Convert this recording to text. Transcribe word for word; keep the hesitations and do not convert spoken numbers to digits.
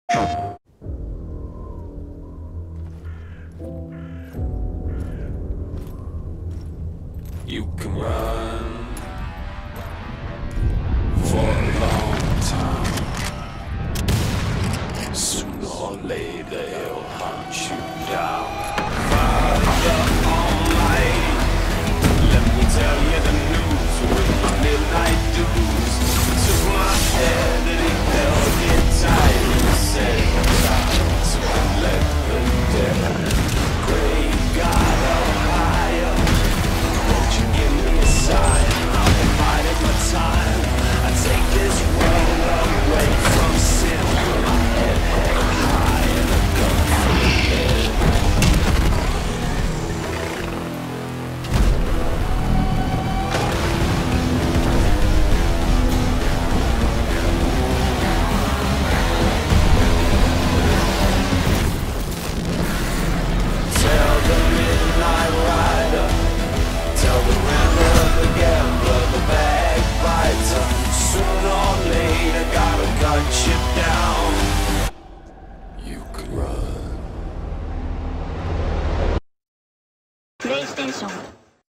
You can run for a long time. Sooner or later he'll hunt you down. Father Almighty, let me tell you the news. With my midnight dues, took my head and he held it tight and said, "To let the dead, great God of higher, won't you give me a sign? I'll be biding my time. I take this world away from sin. My head held high and a gun for the head." Tell the midnight rider, tell the rambler, the gambler, the backbiter, sooner or later gotta cut you down. You could run. プレイステーション